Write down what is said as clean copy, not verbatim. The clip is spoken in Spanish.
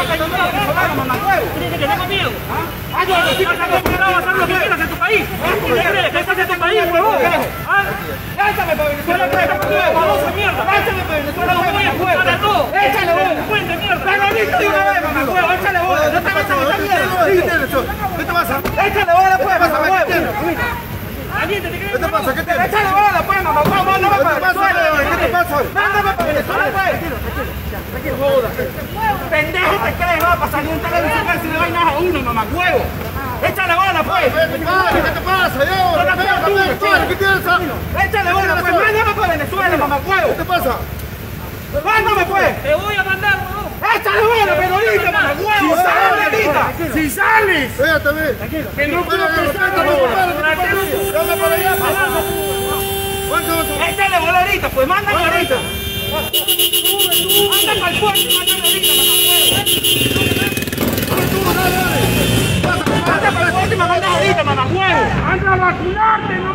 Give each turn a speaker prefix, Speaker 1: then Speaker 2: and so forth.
Speaker 1: tengo miedo. Yo estoy acostumbrado a hacer lo que quieras en tu país. ¿Qué crees? ¿Que estás en tu país, huevón? Lánzame para Venezuela, baboso de mierda. Lánzame para Venezuela, no voy a jugar de todo. Échale bola. Fuente de mierda. Ganadito de una vez, mamá, huevo. Échale bola. No te vas a meter mierda.
Speaker 2: ¿Qué te pasa?
Speaker 1: Échale bola, pues, mamá, huevo.
Speaker 2: ¿Qué te pasa? ¿Qué tienes?
Speaker 1: Échale bola, pues, mamá, huevo. Mándame para Venezuela.
Speaker 2: ¿Qué te pasa?
Speaker 1: Mándame para Venezuela, pues. Pendejo te crees, va a pasar un televisor si le vainas a uno, mamá, huevo. Échale bola, pues.
Speaker 2: ¿Qué te pasa? ¿Qué tienes?
Speaker 1: Échale bola, pues. Mándame para Venezuela, mamá, huevo.
Speaker 2: ¿Qué te pasa?
Speaker 1: Mándame, pues. Te voy a mandar, huevón. Échale bola, pero ahorita, mamá, huevo. Sale ahorita. Si sales.
Speaker 2: Espérate, ve.
Speaker 1: Que no quiero pensar. Échale bola ahorita, pues. Mándame ahorita. Anda para el puerto y mándame ahorita, mamá, huevo. Anda para el puerto y me mandas ahorita, mamá, huevo. Anda a vacunarte, no.